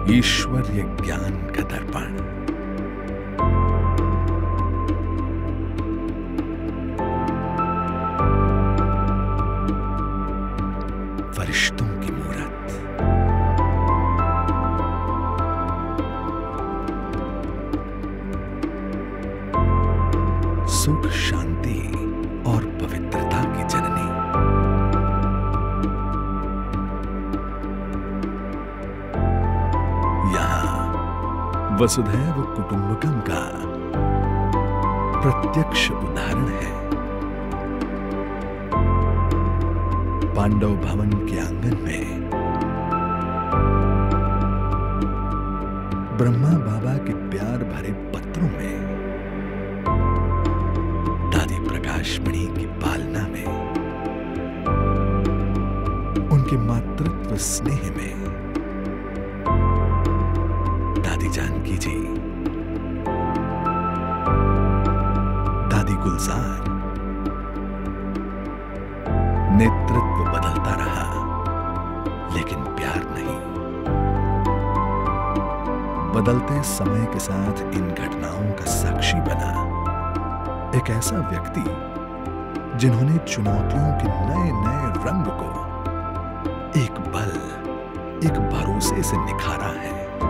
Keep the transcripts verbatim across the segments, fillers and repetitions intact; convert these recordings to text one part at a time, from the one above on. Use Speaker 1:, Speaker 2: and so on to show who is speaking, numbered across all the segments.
Speaker 1: ईश्वरीय ज्ञान का दर्पण। फरिश्तों की मूरत। सुख, शांति और पवित्रता की जननी। यहां वसुधैव कुटुंबकम का प्रत्यक्ष उदाहरण है। पांडव भवन के आंगन में ब्रह्मा बाबा के प्यार भरे पत्रों में, दादी प्रकाशमणि की पालना में, उनके मातृत्व स्नेह में, दादी जानकी जी, दादी गुलजार। नेतृत्व बदलता रहा लेकिन प्यार नहीं। बदलते समय के साथ इन घटनाओं का साक्षी बना एक ऐसा व्यक्ति जिन्होंने चुनौतियों के नए नए रंग को एक बल, एक भरोसे से निखारा है।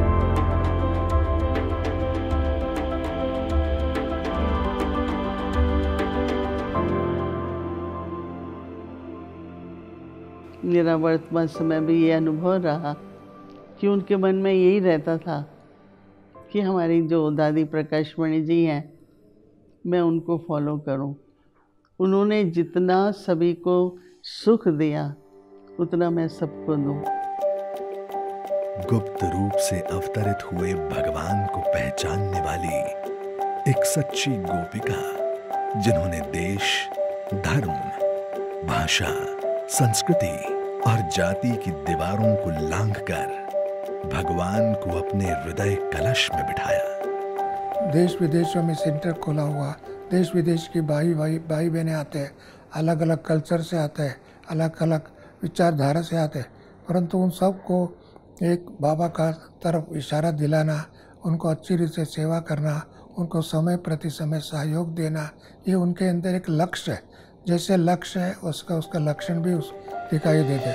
Speaker 2: मेरा वर्तमान समय भी ये अनुभव रहा कि उनके मन में यही रहता था कि हमारी जो दादी प्रकाशमणि जी हैं, मैं उनको फॉलो करूं। उन्होंने जितना सभी को सुख दिया उतना मैं सबको दूं।
Speaker 1: गुप्त रूप से अवतरित हुए भगवान को पहचानने वाली एक सच्ची गोपिका, जिन्होंने देश, धर्म, भाषा, संस्कृति और जाति की दीवारों को लांघकर भगवान को अपने हृदय कलश में बिठाया।
Speaker 3: देश विदेशों में सेंटर खोला हुआ, देश विदेश की भाई भाई भाई बहनें आते हैं, अलग अलग कल्चर से आते हैं, अलग अलग विचारधारा से आते हैं, परंतु उन सबको एक बाबा का तरफ इशारा दिलाना, उनको अच्छी रीत से सेवा करना, उनको समय प्रति समय सहयोग देना, ये उनके अंदर एक लक्ष्य है। जैसे लक्ष्य है उसका उसका लक्षण भी उस दिखाई देते।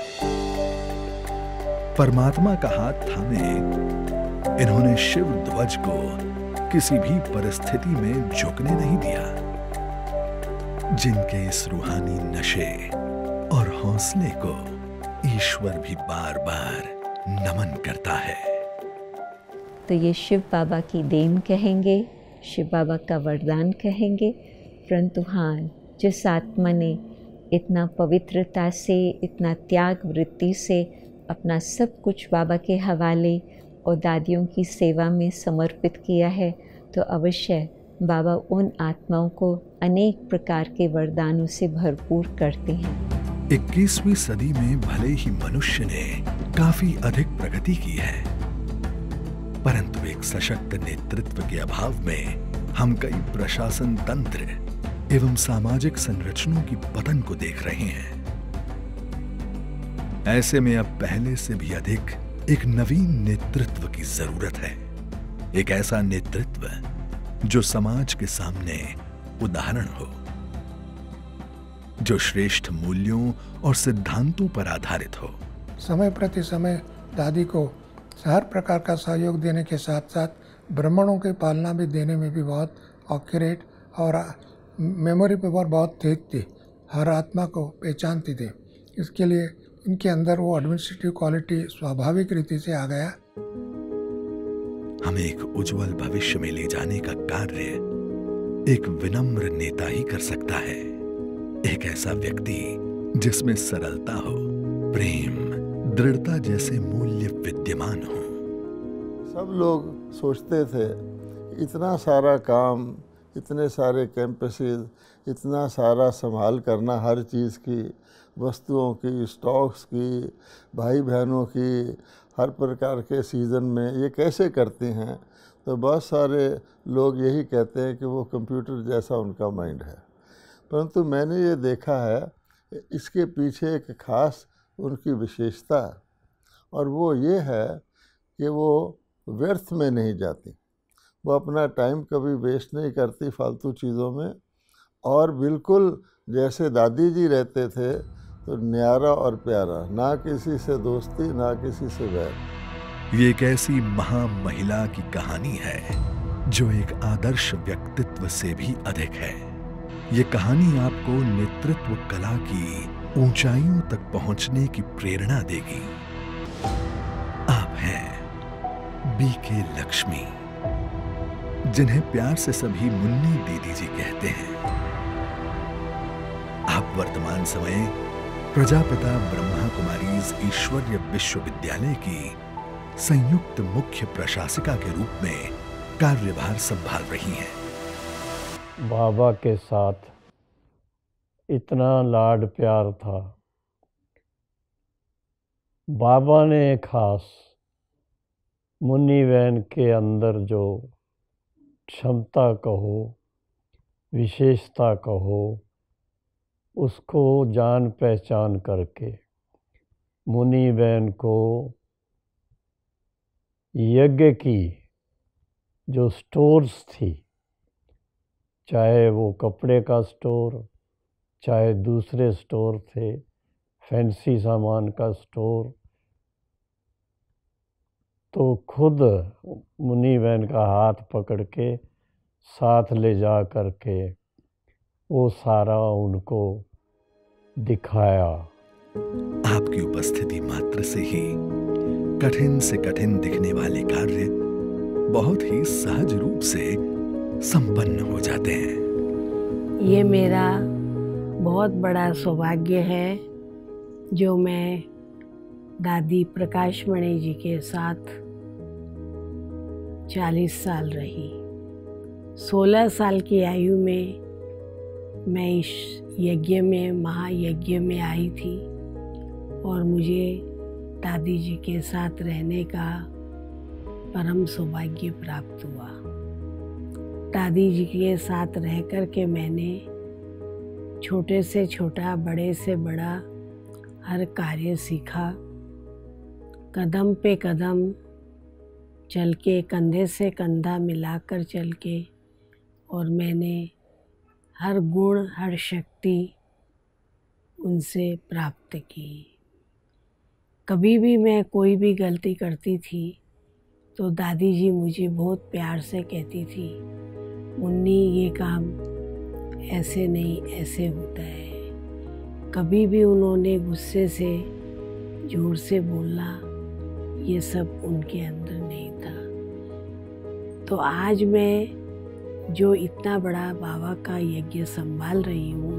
Speaker 1: परमात्मा का हाथ थामे इन्होंने शिव ध्वज को किसी भी परिस्थिति में झुकने नहीं दिया। जिनके इस रूहानी नशे और हौसले को ईश्वर भी बार बार नमन करता है।
Speaker 4: तो ये शिव बाबा की देन कहेंगे, शिव बाबा का वरदान कहेंगे, परंतु हाँ, जिस आत्मा ने इतना पवित्रता से, इतना त्याग वृत्ति से अपना सब कुछ बाबा के हवाले और दादियों की सेवा में समर्पित किया है, तो अवश्य बाबा उन आत्माओं को अनेक प्रकार के वरदानों से भरपूर करते हैं।
Speaker 1: इक्कीसवीं सदी में भले ही मनुष्य ने काफी अधिक प्रगति की है, परंतु एक सशक्त नेतृत्व के अभाव में हम कई प्रशासन तंत्र एवं सामाजिक संरचनाओं की पतन को देख रहे हैं। ऐसे में अब पहले से भी अधिक एक नवीन नेतृत्व की जरूरत है। एक ऐसा नेतृत्व जो समाज के सामने उदाहरण हो, जो श्रेष्ठ मूल्यों और सिद्धांतों पर आधारित हो।
Speaker 3: समय प्रति समय दादी को हर प्रकार का सहयोग देने के साथ साथ ब्राह्मणों की पालना भी देने में भी बहुत ऑक्यूरेट और मेमोरी पेपर बहुत तेज थी, हर आत्मा को पहचानती थी। इसके लिए इनके अंदर वो एडमिनिस्ट्रेटिव क्वालिटी स्वाभाविक रीति से आ गया।
Speaker 1: हमें एक उज्जवल भविष्य में ले जाने का कार्य एक विनम्र नेता ही कर सकता है। एक ऐसा व्यक्ति जिसमें सरलता हो, प्रेम, दृढ़ता जैसे मूल्य विद्यमान हो।
Speaker 5: सब लोग सोचते थे इतना सारा काम, इतने सारे कैंपसेस, इतना सारा संभाल करना हर चीज़ की, वस्तुओं की, स्टॉक्स की, भाई बहनों की, हर प्रकार के सीज़न में ये कैसे करते हैं। तो बहुत सारे लोग यही कहते हैं कि वो कंप्यूटर जैसा उनका माइंड है, परंतु मैंने ये देखा है इसके पीछे एक ख़ास उनकी विशेषता, और वो ये है कि वो व्यर्थ में नहीं जाती, वो अपना टाइम कभी वेस्ट नहीं करती फालतू चीज़ों में, और बिल्कुल जैसे दादी जी रहते थे तो न्यारा और प्यारा, ना किसी से दोस्ती ना किसी से वैर।
Speaker 1: ये एक ऐसी महामहिला की कहानी है जो एक आदर्श व्यक्तित्व से भी अधिक है। ये कहानी आपको नेतृत्व कला की ऊंचाइयों तक पहुंचने की प्रेरणा देगी। आप हैं बी के लक्ष्मी, जिन्हें प्यार से सभी मुन्नी दीदी जी कहते हैं। आप वर्तमान समय प्रजापिता ब्रह्मा कुमारीज ईश्वरीय विश्वविद्यालय की संयुक्त मुख्य प्रशासिका के रूप में कार्यभार संभाल रही हैं।
Speaker 6: बाबा के साथ इतना लाड प्यार था। बाबा ने खास मुन्नी बहन के अंदर जो क्षमता कहो, विशेषता कहो, उसको जान पहचान करके मुन्नी बहन को यज्ञ की जो स्टोर्स थी, चाहे वो कपड़े का स्टोर, चाहे दूसरे स्टोर थे, फैंसी सामान का स्टोर, तो खुद मुन्नी बहन का हाथ पकड़ के साथ ले जा कर के वो सारा उनको दिखाया।
Speaker 1: आपकी उपस्थिति मात्र से ही कठिन से कठिन दिखने वाले कार्य बहुत ही सहज रूप से संपन्न हो जाते हैं।
Speaker 7: ये मेरा बहुत बड़ा सौभाग्य है जो मैं दादी प्रकाशमणि जी के साथ चालीस साल रही। सोलह साल की आयु में मैं इस यज्ञ में, महायज्ञ में आई थी और मुझे दादी जी के साथ रहने का परम सौभाग्य प्राप्त हुआ। दादी जी के साथ रह कर के मैंने छोटे से छोटा, बड़े से बड़ा हर कार्य सीखा। कदम पे कदम चल के, कंधे से कंधा मिलाकर चल के, और मैंने हर गुण, हर शक्ति उनसे प्राप्त की। कभी भी मैं कोई भी गलती करती थी तो दादी जी मुझे बहुत प्यार से कहती थी, मुन्नी ये काम ऐसे नहीं, ऐसे होता है। कभी भी उन्होंने गुस्से से जोर से बोलना, ये सब उनके अंदर नहीं था। तो आज मैं जो इतना बड़ा बाबा का यज्ञ संभाल रही हूँ,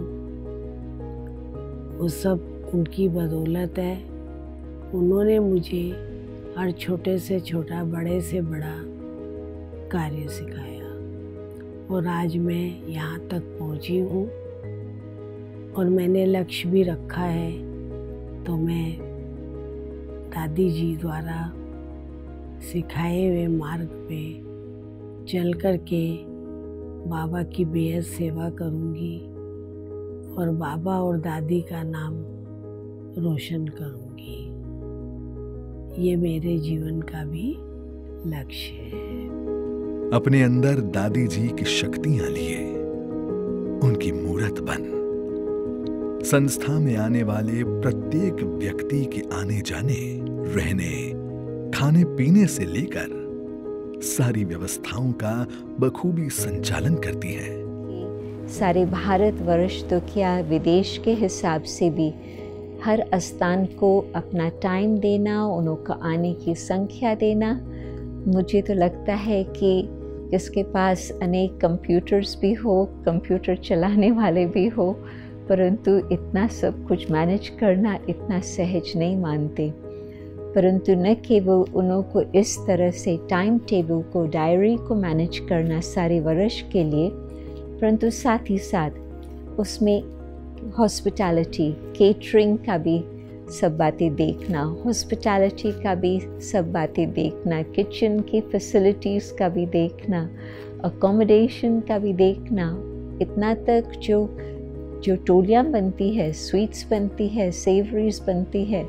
Speaker 7: वो सब उनकी बदौलत है। उन्होंने मुझे हर छोटे से छोटा, बड़े से बड़ा कार्य सिखाया और आज मैं यहाँ तक पहुँची हूँ। और मैंने लक्ष्य भी रखा है, तो मैं दादी जी द्वारा सिखाए हुए मार्ग पे चल कर के बाबा की बेहद सेवा करूँगी और बाबा और दादी का नाम रोशन करूँगी। ये मेरे जीवन का भी लक्ष्य है।
Speaker 1: अपने अंदर दादी जी की शक्तियां लिए उनकी मूरत बन संस्था में आने वाले प्रत्येक व्यक्ति के आने जाने, रहने, खाने पीने से लेकर सारी व्यवस्थाओं का बखूबी संचालन करती हैं।
Speaker 4: सारे भारतवर्ष तो क्या, विदेश के हिसाब से भी हर स्थान को अपना टाइम देना, उन्हों का आने की संख्या देना। मुझे तो लगता है कि जिसके पास अनेक कंप्यूटर्स भी हो, कंप्यूटर चलाने वाले भी हो, परंतु इतना सब कुछ मैनेज करना इतना सहज नहीं मानते। परंतु न केवल उन्हों को इस तरह से टाइम टेबल को, डायरी को मैनेज करना सारे वर्ष के लिए, परंतु साथ ही साथ उसमें हॉस्पिटैलिटी, केटरिंग का भी सब बातें देखना, हॉस्पिटैलिटी का भी सब बातें देखना, किचन की फैसिलिटीज़ का भी देखना, अकोमोडेशन का भी देखना, इतना तक जो जो टोलियाँ बनती है, स्वीट्स बनती है, सेवरीज बनती है,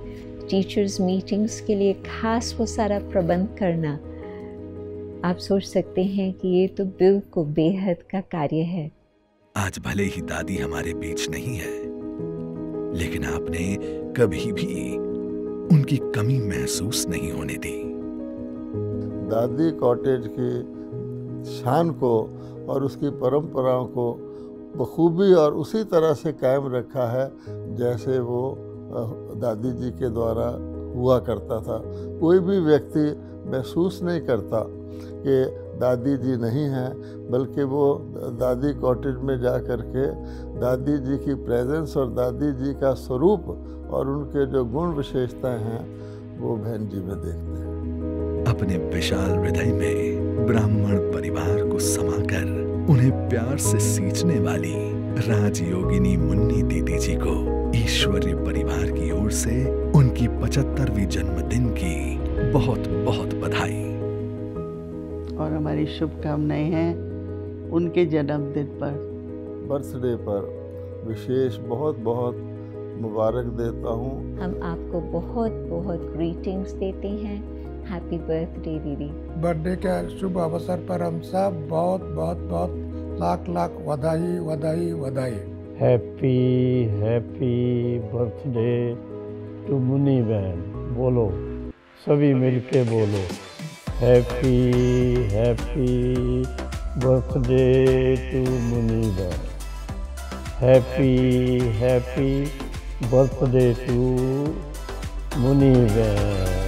Speaker 4: टीचर्स मीटिंग्स के लिए खास वो सारा प्रबंध करना, आप सोच सकते हैं कि ये तो बिल्कुल बेहद का कार्य है।
Speaker 1: आज भले ही दादी हमारे बीच नहीं है, लेकिन आपने कभी भी उनकी कमी महसूस नहीं होने दी।
Speaker 5: दादी कॉटेज की शान को और उसकी परंपराओं को बखूबी और उसी तरह से कायम रखा है जैसे वो दादी जी के द्वारा हुआ करता था। कोई भी व्यक्ति महसूस नहीं करता कि दादी जी नहीं हैं, बल्कि वो दादी कॉटेज में जा कर के दादी जी की प्रेजेंस और दादी जी का स्वरूप और उनके जो गुण विशेषताएं हैं वो बहन जी में देखते हैं।
Speaker 1: अपने विशाल हृदय में ब्राह्मण परिवार को समाकर उन्हें प्यार से सींचने वाली राजयोगिनी मुन्नी दीदी जी को ईश्वरीय परिवार की ओर से उनकी पचहत्तरवीं जन्मदिन की बहुत बहुत बधाई
Speaker 2: और हमारी शुभकामनाएं हैं उनके जन्मदिन पर,
Speaker 5: बर्थडे पर विशेष बहुत बहुत मुबारक देता हूँ।
Speaker 4: हम आपको बहुत बहुत ग्रीटिंग्स देते हैं। हैप्पी बर्थडे दीदी।
Speaker 3: बर्थडे के शुभ अवसर पर हम सब बहुत बहुत बहुत लाख लाख बधाई बधाई बधाई।
Speaker 6: Happy happy birthday to Munni बहन। बोलो, सभी मिलके बोलो, happy happy birthday to Munni बहन। Happy happy birthday to Munni बहन।